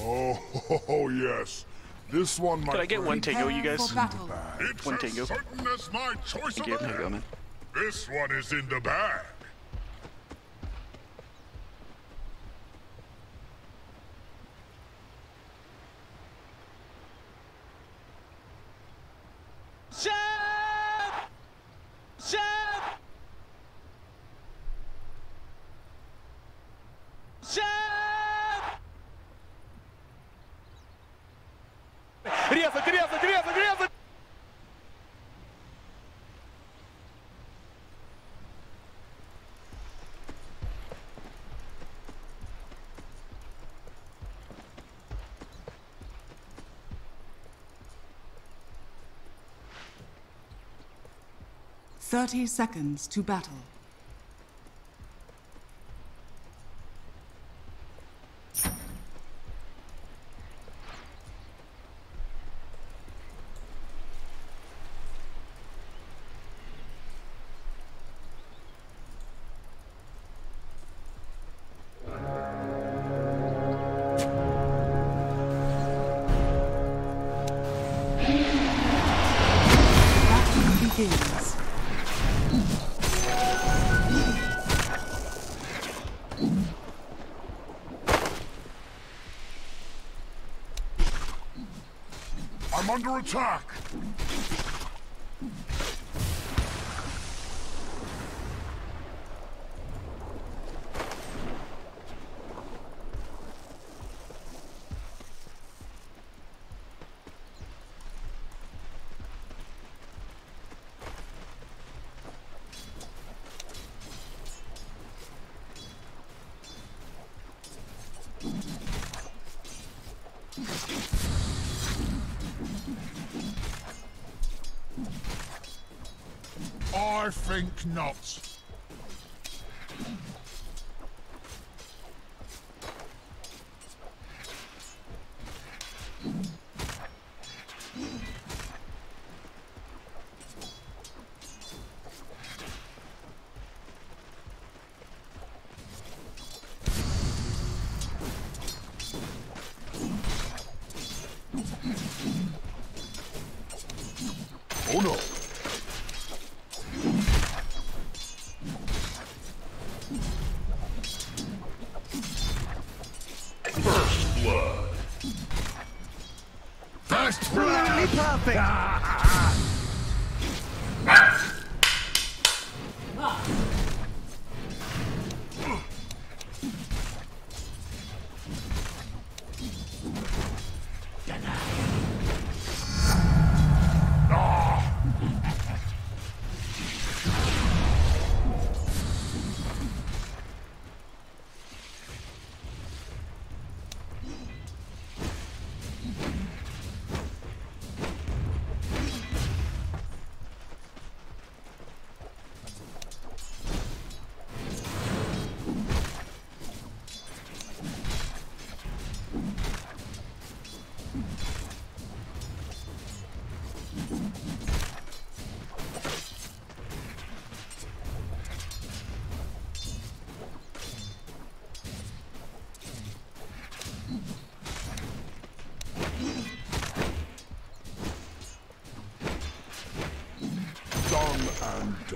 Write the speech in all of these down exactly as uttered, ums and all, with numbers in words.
Oh, yes. This one, my Can I get friend, one tango, you guys? It's One as tango. certain as my choice Thank of you. a There you go, man. This one is in the bag. Chef! Chef! Chef! Criança, criança, criança, criança! Thirty seconds to battle. Battle begins. I'm under attack. I think not. Oh no. First blood. First blood. Perfect! Done and done.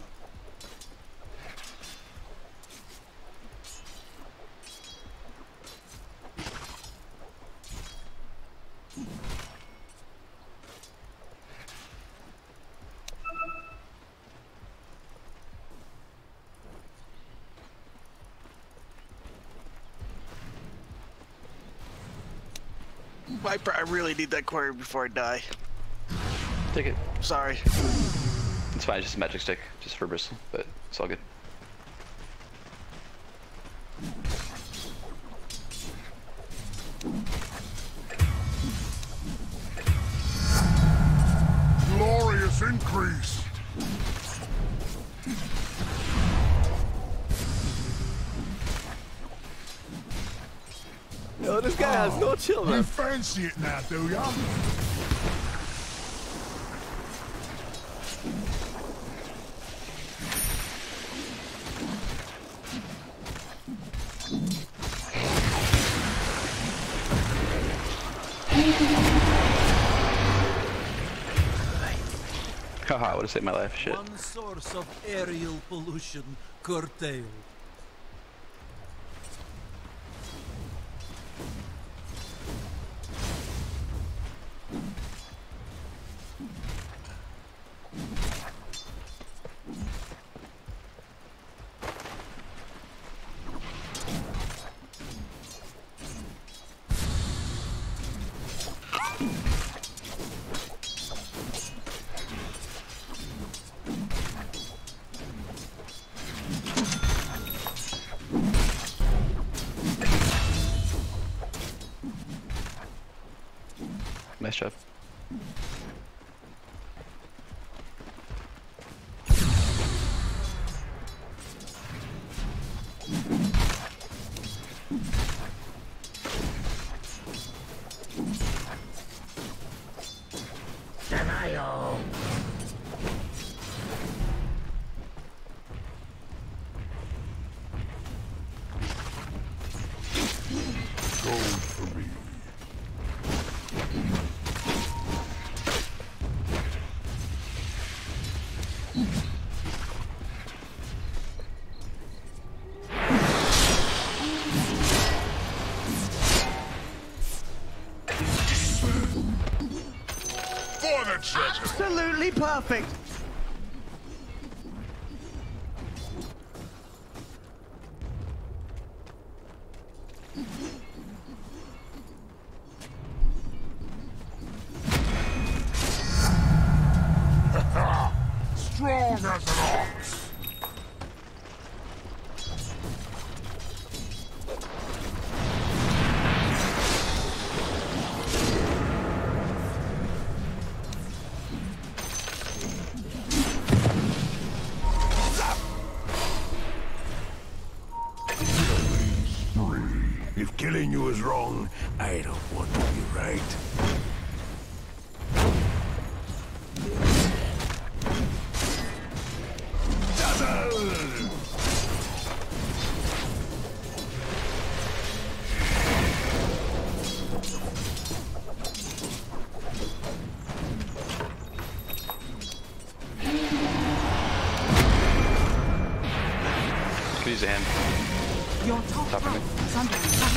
Viper, I really need that quarry before I die. Take it. Sorry. It's fine, it's just a magic stick, just for Bristle, but it's all good. Glorious increase. Yo, this guy has no chill, You man. fancy it now, do ya? Haha, I would have saved my life. Shit. One source of aerial pollution curtailed. Nice job. Gold for me. For the treasure. Absolutely perfect. Strong as an ox. If killing you is wrong, I don't want to be right. Dazzle! Could use a hand. Your top Top of tower me. is under attack.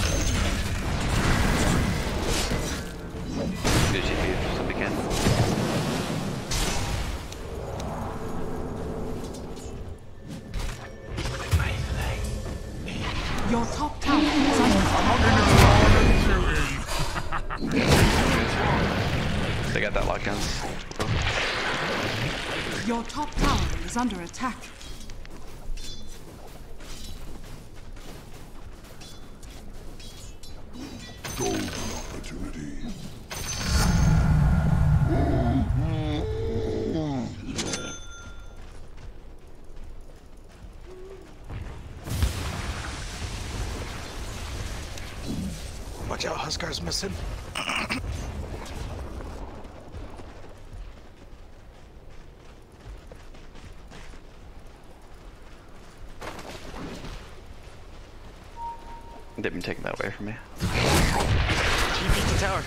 Do G P if somebody can. Your top tower is under attack. They got that lockdown. Your top tower is under attack. Golden opportunity. Watch out, Huskar's missing. They've been taking that away from me. She beat the tower.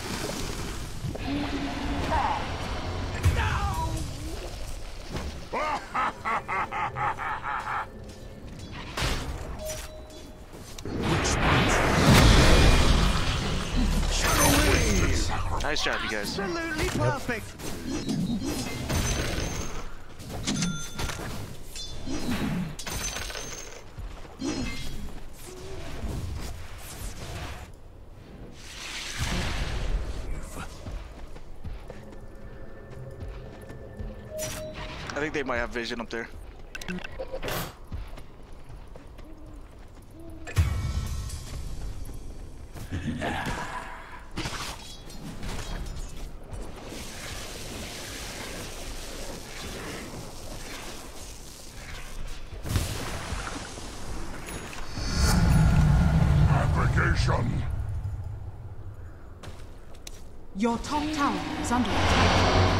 Nice job, you guys. Absolutely perfect. I think they might have vision up there. Application. Your top tower is under attack.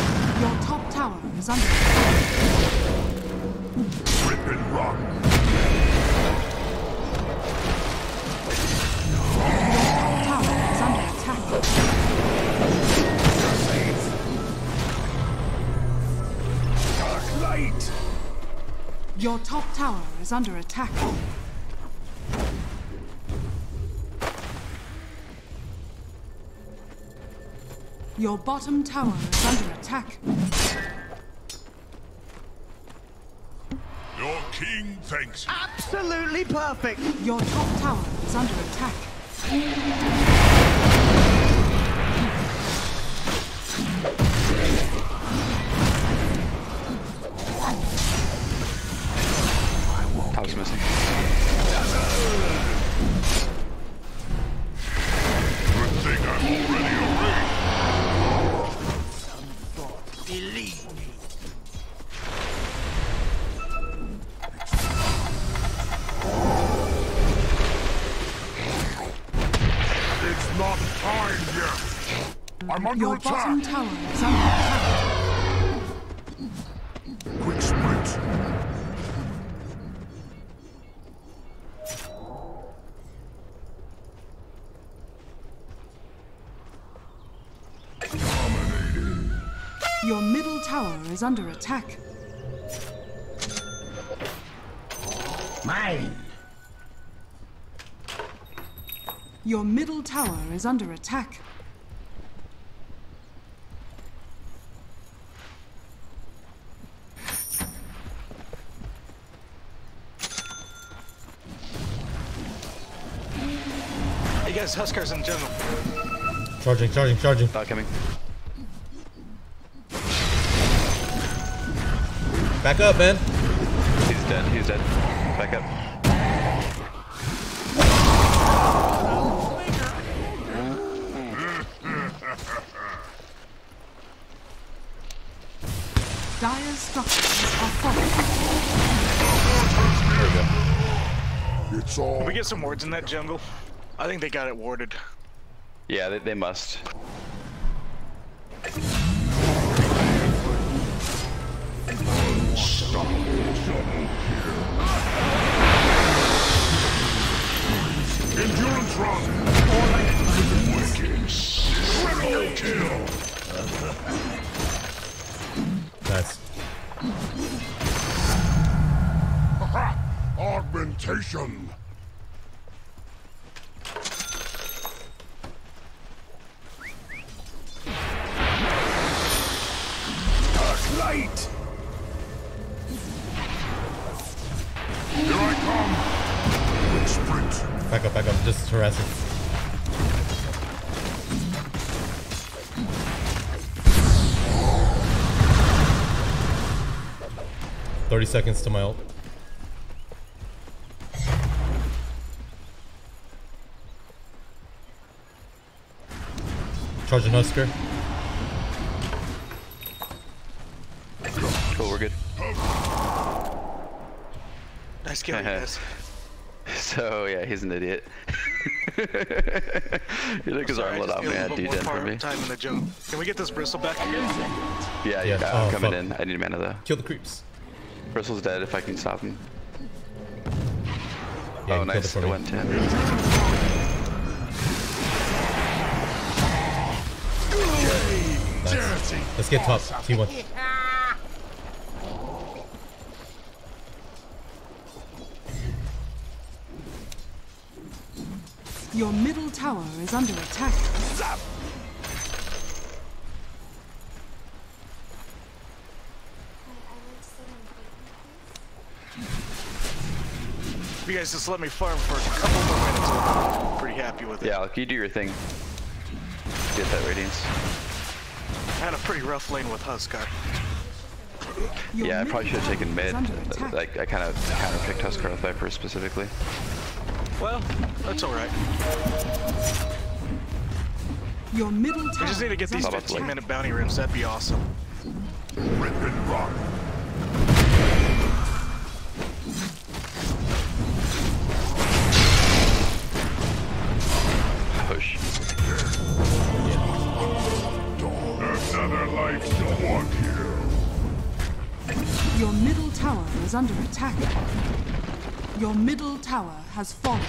Your top tower is under attack. Rip and run. light! Your top tower is under attack. Your bottom tower is under attack. Your king thanks you. Absolutely perfect. Your top tower is under attack. Top's missing. Good thing I'm already awake. Believe me. It's not time yet. I'm under Your attack. bottom tower is under attack. Quick sprint. Dominating. Your middle tower is under attack. Mine. Your middle tower is under attack. Hey guys, Huskars in general. Charging, charging, charging. Not coming. Back up, man. He's dead. He's dead. Back up. Dire structures are falling. It's all. Can we get some wards in that jungle? I think they got it warded. Yeah, they, they must. Endurance run. Wicked. Triple kill. Nice. Haha. Augmentation. Dark light. Here I come. Quick sprint. Back up, back up. Just harassing. Thirty seconds to my ult. Charging Husker. Cool, we're good. Nice kill, you guys. So yeah, he's an idiot. He took his Sorry, I armlet just off need and a had little D more ten for far me. time in the jungle. Can we get this bristle back? Yeah, Yeah. yeah, I'm Oh, coming fuck. in. I need mana though. Kill the creeps. Bristle's dead if I can stop him. Yeah, Oh, you killed it nice. for It me. went ten. Nice. Let's get top. T one. Your middle tower is under attack. If you guys just let me farm for a couple more minutes, I'm pretty happy with it. Yeah, like you do your thing. Get that radiance. I had a pretty rough lane with Huskar. Your Yeah, I middle probably should have tower taken is mid. under attack. Like I kind of counter picked Huskar with Viper specifically. Well, that's alright. Your middle tower We just need to get is these under fifteen attack. minute bounty runes, that'd be awesome. Rip and rock. Push. Another life to want here. Your middle tower is under attack. Your middle tower has fallen.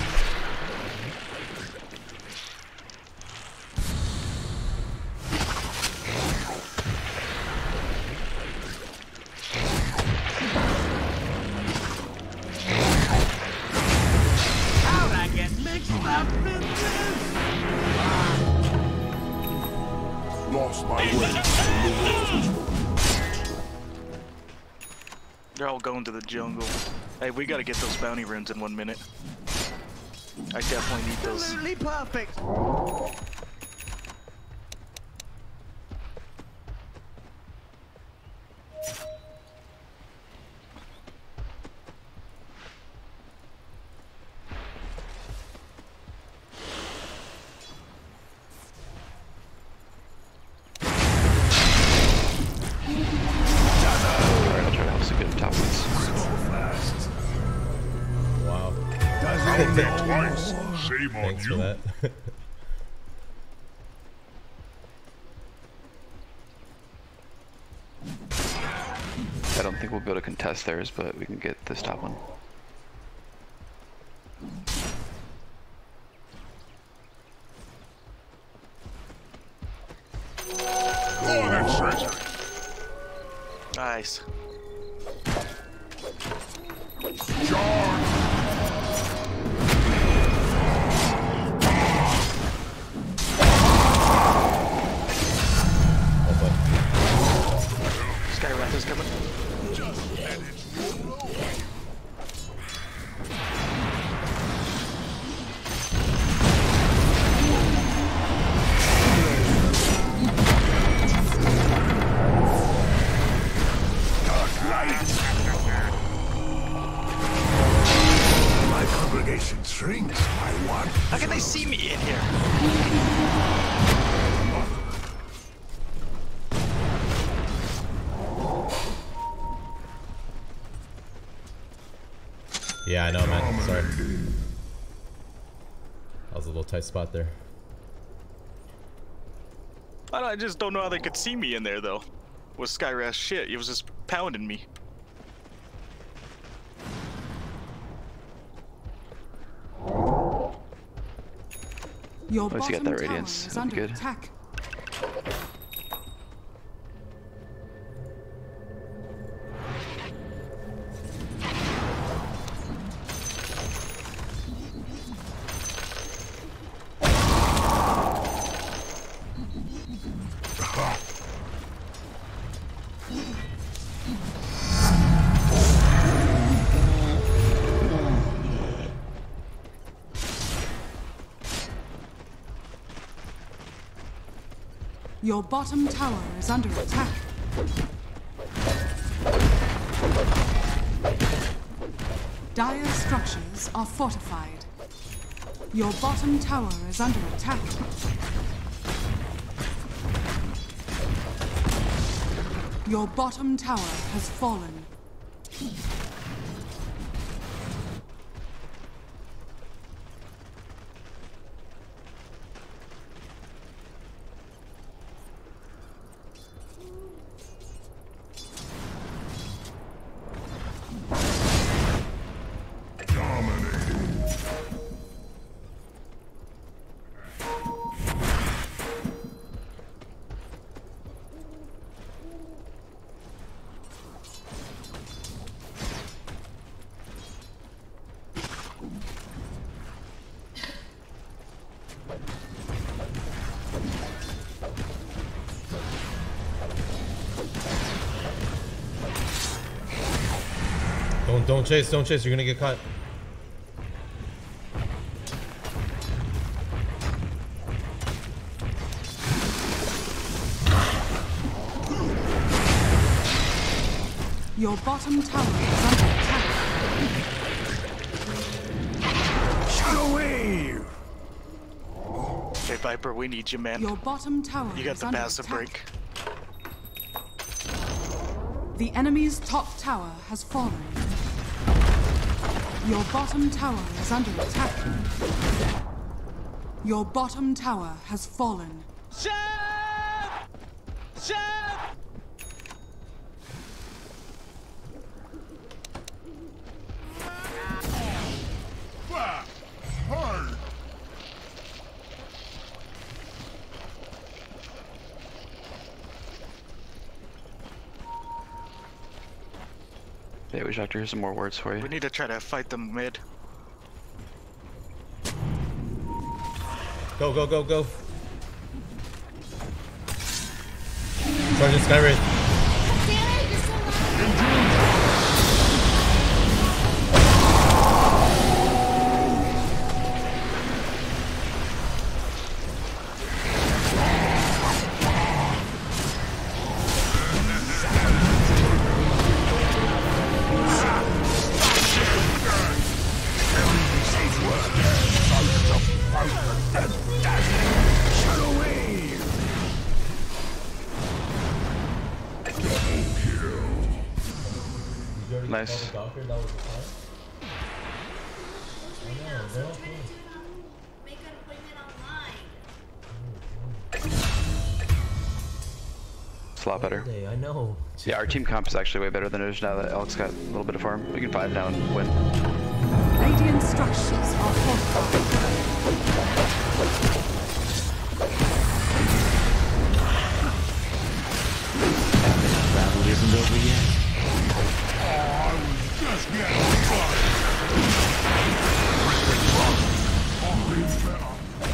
They're all going to the jungle. Hey, we gotta get those bounty runes in one minute. I definitely need those. Absolutely perfect. Alright, I'll try to help some good top ones. Wow. Twice. Shame on Thanks for you. that. I don't think we'll be able to contest theirs, but we can get this top one. Go on that treasure. Nice. Charge. Oh, but Skywrath is coming. Just let it roll over you. Dark light. My congregation shrinks. I want. How can they see me in here? yeah, I know, man. Sorry. That was a little tight spot there. I, don't, I just don't know how they could see me in there though. With Skywrath shit, it was just pounding me. Your Once you bottom get that tower radiance, is that'll be under good. attack. Your bottom tower is under attack. Dire structures are fortified. Your bottom tower is under attack. Your bottom tower has fallen. Dominating. Don't don't chase, don't chase. You're gonna get caught. Your bottom tower is under attack. Shadow wave. Okay, Viper, we need you, man. Your bottom tower You got is the under passive attack. break. The enemy's top tower has fallen. Your bottom tower is under attack. Your bottom tower has fallen. Shut! Shut! Bah. Hard. Yeah, we should have to hear some more words for you. We need to try to fight them mid. Go, go, go, go. Sergeant Skywraith. already Nice. called the doctor, that was the time? I know, they're not cool. Make an appointment online. It's a lot better. Day, I know. Yeah, our team comp is actually way better than it is now that Alex got a little bit of farm. We can five now and win. Radiant structures are fortified. Battle isn't over yet. Oh, I was just getting started. Always better.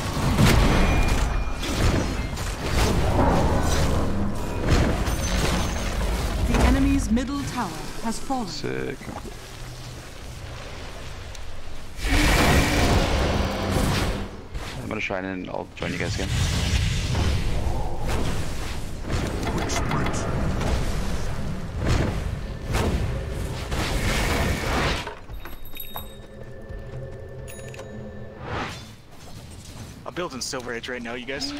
The enemy's middle tower has fallen. Sick. I'm gonna shrine in and I'll join you guys again. Quick sprint. I'm building Silver Edge right now, you guys.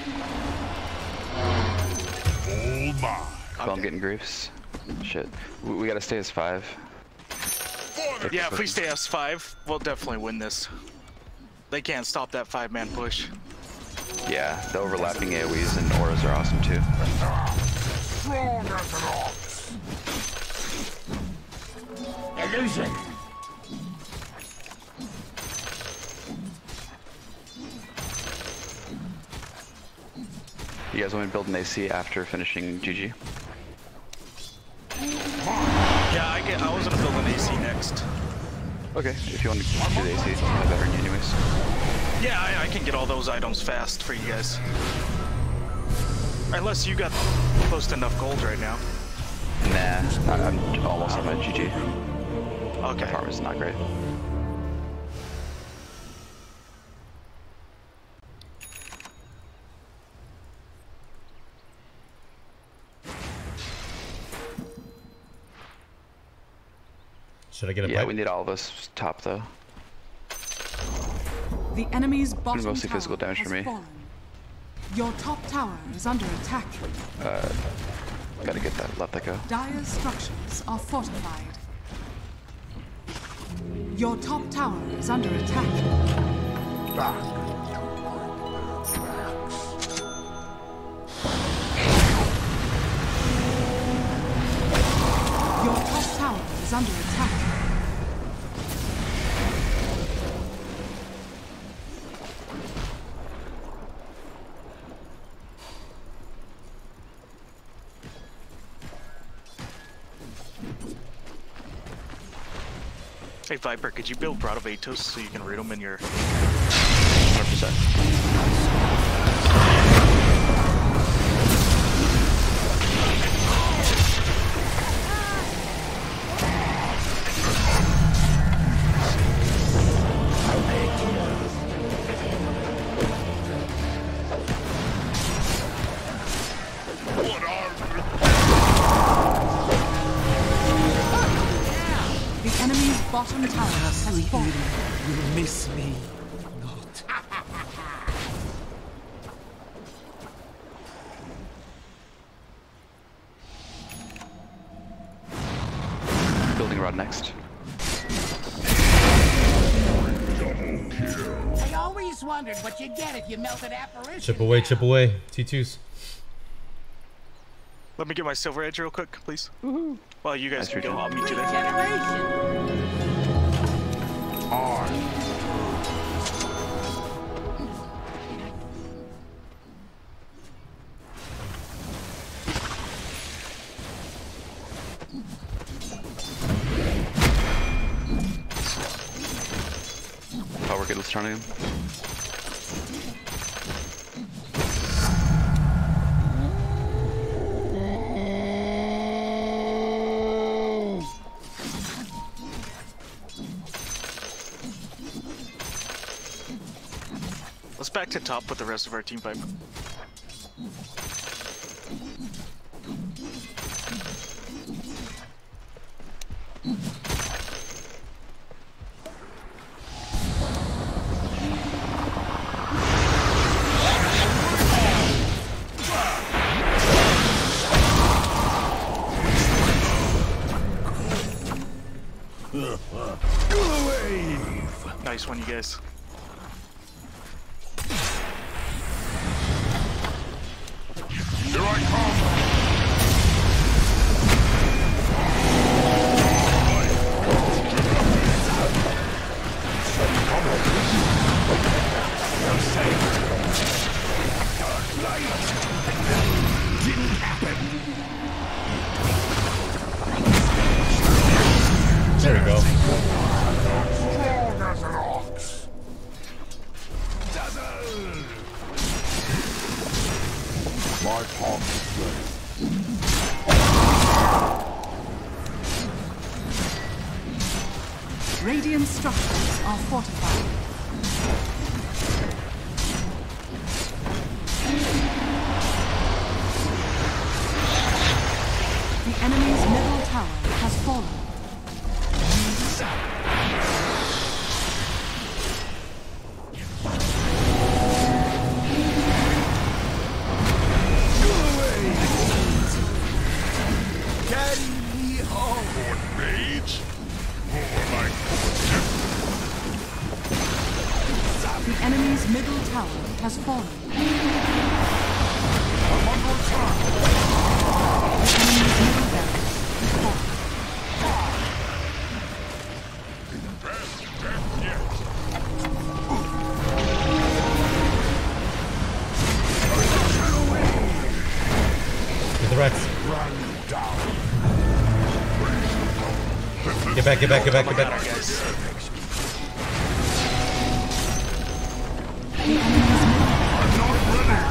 Oh my. Well, I'm getting griefs. Shit. We, we gotta stay as five. Yeah, if we stay S five, we'll definitely win this. They can't stop that five-man push. Yeah, the overlapping AoEs and auras are awesome too. Strong as an ox. Illusion. You guys want me to build an A C after finishing G G? Yeah, I get. I was gonna build an A C next. Okay, if you want to do the A C, it's probably better than you anyways. Yeah, I, I can get all those items fast for you guys. Unless you got close to enough gold right now. Nah, I- I'm almost at my G G. Okay. My farm is not great. Should I get a Yeah, pipe? we need all of us top though. The enemy's bottom mostly tower physical damage has for me. fallen. Your top tower is under attack. Uh, gotta get that, let that go. Dire's structures are fortified. Your top tower is under attack. Your top tower is under attack. Hey Viper, could you build Bratovatos so you can root them in your... one hundred percent. What are The enemy's bottom tower has fallen. You miss me not. Building rod next. I always wondered what you'd get if you melted apparition. Chip away, chip away. T twos. Let me get my Silver Edge real quick, please. Well, you guys can go. I'll meet you there. Regeneration. Oh, we're good with turning him. Let's back to top with the rest of our team Viper. Nice one, you guys. Here I come! There we go. Strong as an ox! My heart is Radiant structures are fortified. The enemy's middle tower has fallen. Carry me home. mage. More like The enemy's middle tower has fallen. I'm under attack! The enemy's middle barracks is fallen. Best death yet! Get the Rex. Run down! Get back, get back, get back, get Got back. her, guys. The enemy's middle I'm not ready!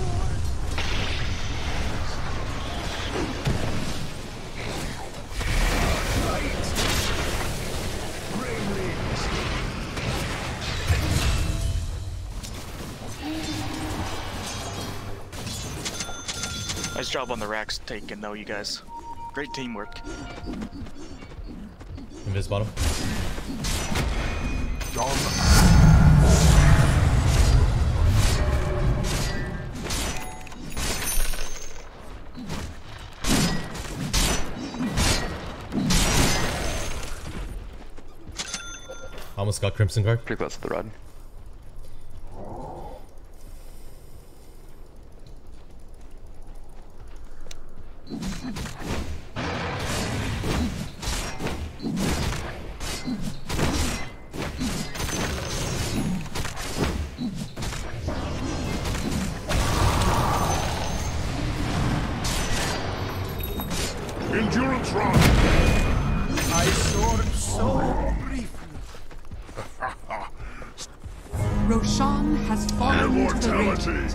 Nice job on the racks taken, though, you guys. Great teamwork. Invis bottom. Almost got Crimson Guard. Pretty close to the rod. Endurance run! I soared so briefly. Roshan has fallen to the Immortality! Radiant.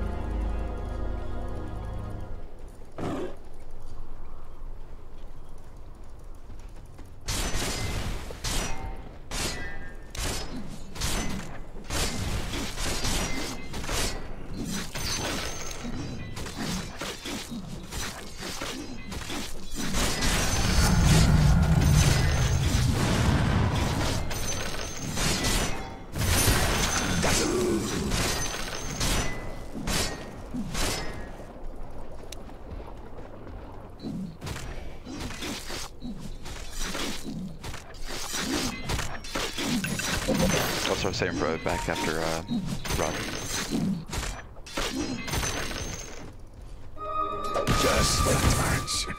I'll start saving for back after uh, rod. Just a touch.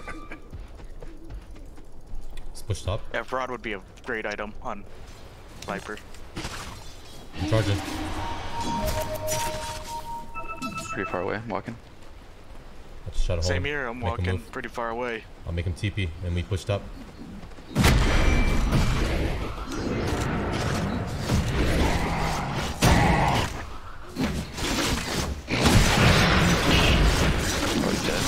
Let's push top. Yeah, Rod would be a great item on Viper. I'm charging. Pretty far away, I'm walking. I just shot a hole. Same here, I'm Make a walking move. pretty far away. I'll make him T P and we pushed up. Oh, he's dead.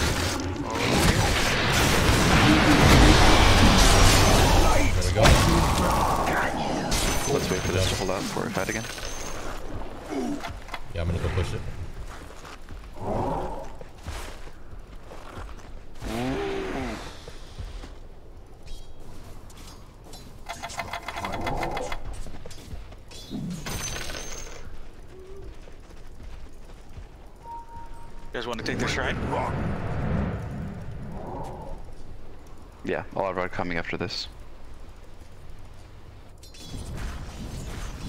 There we go. Let's wait for this to hold out before we fight again. Yeah, I'm gonna go push it. You guys want to take the shrine? Yeah, I'll have rod coming after this.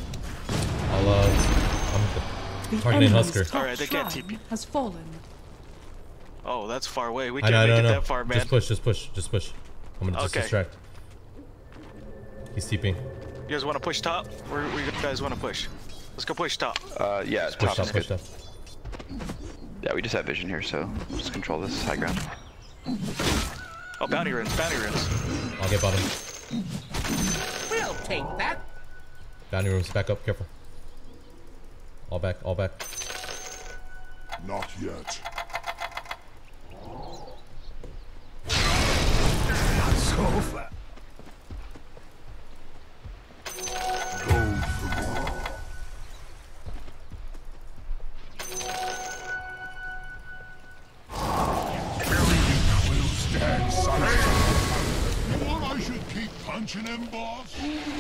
The Targeting enemy's Husker. top Alright, they can't shrine T P. has fallen. Oh, that's far away. We I can't know, I know, make I it know. that far, man. Just push, just push, just push. I'm gonna just Okay. distract. He's TPing. You guys want to push top? Where, where you guys want to push? Let's go push top. Uh, yeah, Push top top, is push good. top. Yeah, we just have vision here, so we'll just control this high ground. Oh, bounty runes, bounty runes. I'll get bottom. We'll take that. Bounty rooms, back up, careful. All back, all back. Not yet. Sofa. Gold for more. Very weak will stand silent. You want I should keep punching him, boss?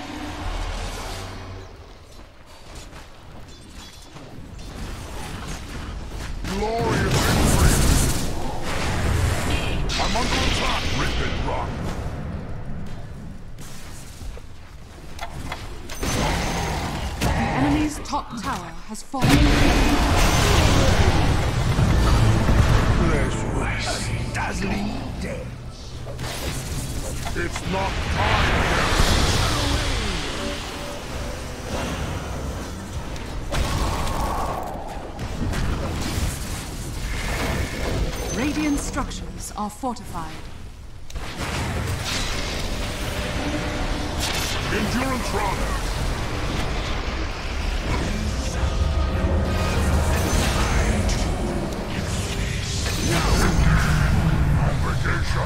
Glorious victory! I'm under attack, rip and run! The enemy's top tower has fallen. Dazzling death. It's not time yet. Radiant structures are fortified. Endurance run. Aggregation.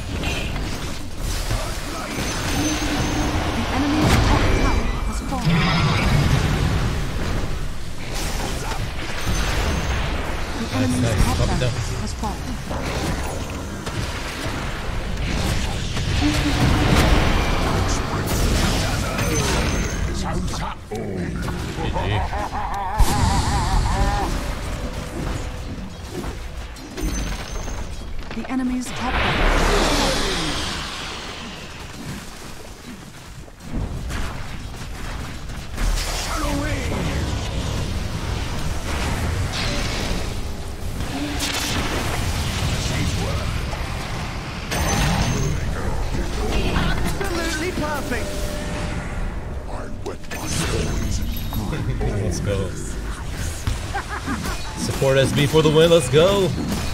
The enemy's top tower has fallen. The enemy's nice. top Drop it down. barracks has fallen. Sounds up. G G. The enemy's top barracks has fallen. Absolutely perfect. I wet my hands. Let's go. Support S B for the win, let's go.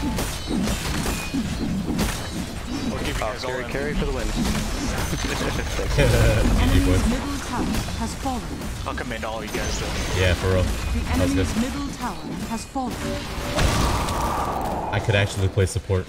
We'll give you guys all Carry, in. carry for the win. G G, Enemy's boys. middle tower has fallen. I'll commend all you guys though. Yeah, for real. The That was enemy's good. middle tower has fallen. I could actually play support.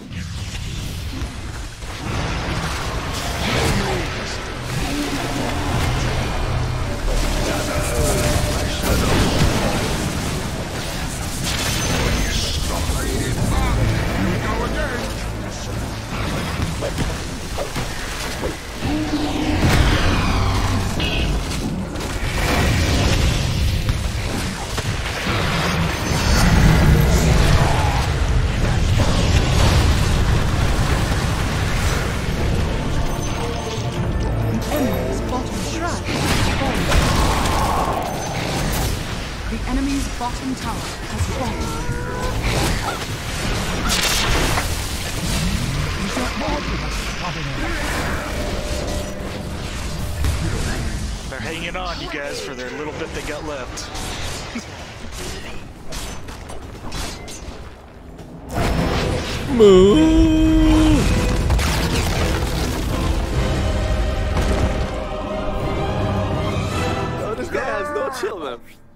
The enemy's bottom shrine has fallen. The enemy's bottom tower has fallen. They're hanging on, you guys, for their little bit they got left. Move! Oh, this guy has no chill, man.